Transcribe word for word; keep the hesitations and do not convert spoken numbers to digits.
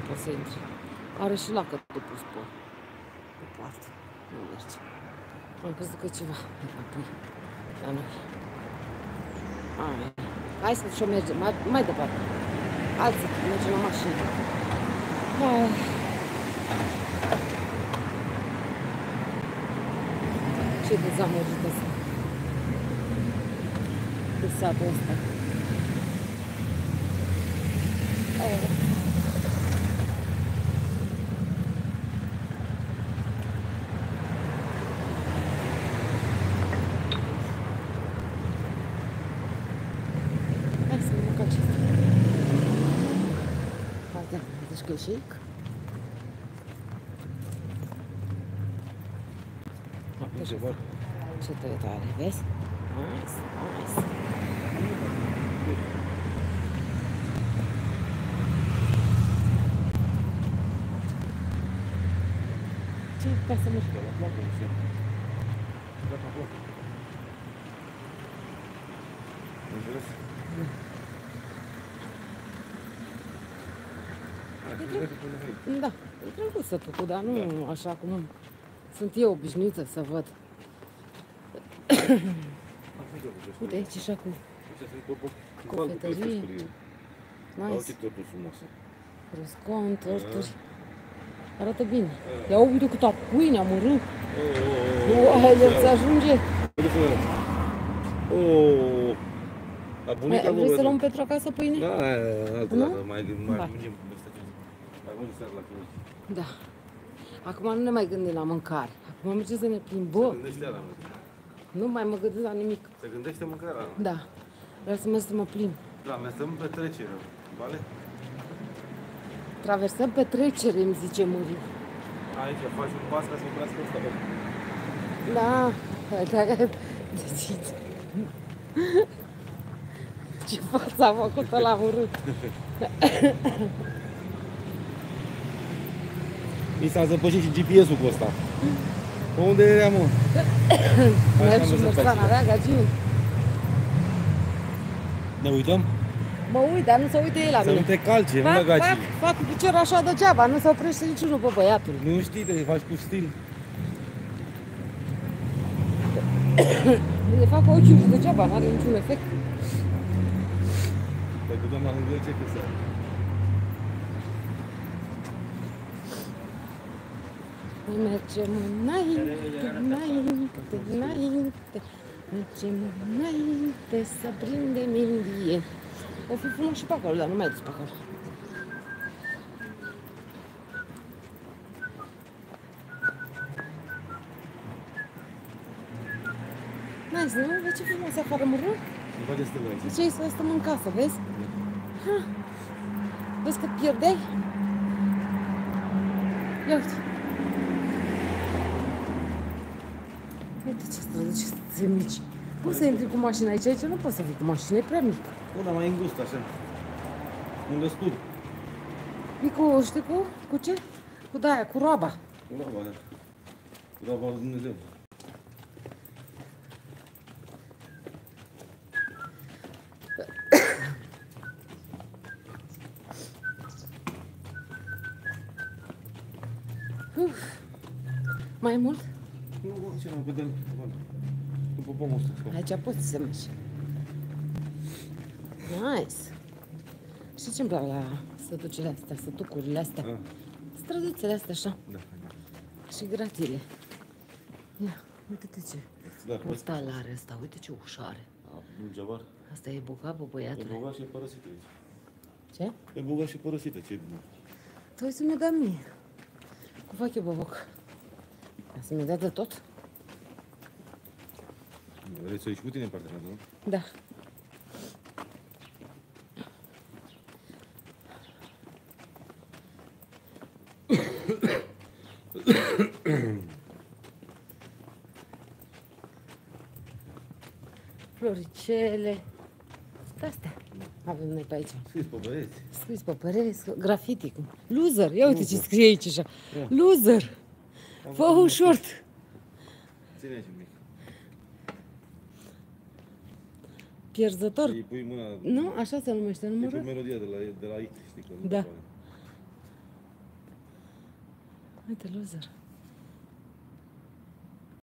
poți să intri. Are și lacătul pus pe, pe poartă. Nu merge. Am crezut că e ceva de papui la noi. Hai, hai să și-o mergem mai, mai departe. Alții mergem la mașină. Hai. Ce dezamăgită sunt de satul ăsta. Oh. Hai să mănânc acesta. Haide, deci că e shake. Ce tăietare, vezi? Nice, nice. Ce ca să mergi? Înțeles? Da, e drăguț sătucul, dar nu așa cum sunt eu obișnuită să văd. Uite aici așa cu cofetărie. Nice. Roscon, torturi. Arată bine. Ia uite câtă pâine am urât. Uai, el se ajunge. Oh, la bunica Vrei să luăm pentru acasă pâine? Da, altă dată, mai mâncim. Mai mult seara la clinic. Da. Acum nu ne mai gândim la mâncare. Acum mergem să ne plimbăm. Se gândește la mâncare. Nu mai mă gândesc la nimic. Se gândește mâncarea. Da. Vreau să merg să mă plimb. Traversăm petrecere, vale? Traversăm petrecere, îmi zice Muriu. Aici faci un pas ca să oprească ăsta, bă. Da. Deci... Ce față a făcut ăla urât. Mi s-a zăpășit și G P S-ul cu ăsta. Unde era, mă? Mergi în Mersana Reagagin. Ne uităm? Mă uit, dar nu se uite el la Să mine. nu te calce, nu Fac, băgaci. fac, fac picior așa degeaba, nu se oprește niciunul pe băiatul. Nu știi, te faci cu stil. De fac ochiul degeaba, nu are niciun efect. Păi cu doamna lângă ce că să... Mergem înainte, înainte, înainte. Mergem înainte să prindem indie. O fi frumos și pe acolo, dar nu mai dus pe acolo. Nice, nu? Vezi ce frumos afară mură? Nu face stâlă aici. Ziceai să stăm în casă, vezi? Ha. Vezi cât pierdeai? Ia uite. Uite ce străzi, ce străzi mici. Poți să intri cu mașina aici? Aici nu poți să fii cu mașina, e prea mică. O, dar mai îngust așa. Îngăstur. E cu, știi cu? Cu ce? Cu de-aia, cu roaba. Cu roaba, da. Cu roaba lui Dumnezeu. Uf. Mai mult? Nu, ce nu, vedem. După pomul ăsta. Aici poți să mergi. Nice. Știi ce-mi plac la sătucile astea, sătucurile astea? Ah. Străduțele astea așa. Da. Și gratile. Ia, uite-te ce Da, portal are ăsta, uite ce ușă are. nu geavar. Asta e bogat, bă, E băiatule. bogat și e părăsită aici. Ce? E bogat și părăsită, ce bine. Tu ai să mi-o dea mie. Cum fac eu, boboc? Ca să mi-o dea de tot? Vrei să ieși cu tine în partea mea, nu? Da. Floricele. Astea avem noi pe aici. Scris pe băieți. Scris pe pereți, graffiti. Loser. Ia uite ce scrie aici așa. Loser. Fă-o short. Ține aici un mic. Pierzător. Îi pui mâna... Nu? Așa se numește, nu E mă pe rog? melodia de la, de la I T, știi că nu Da. te Uite, loser.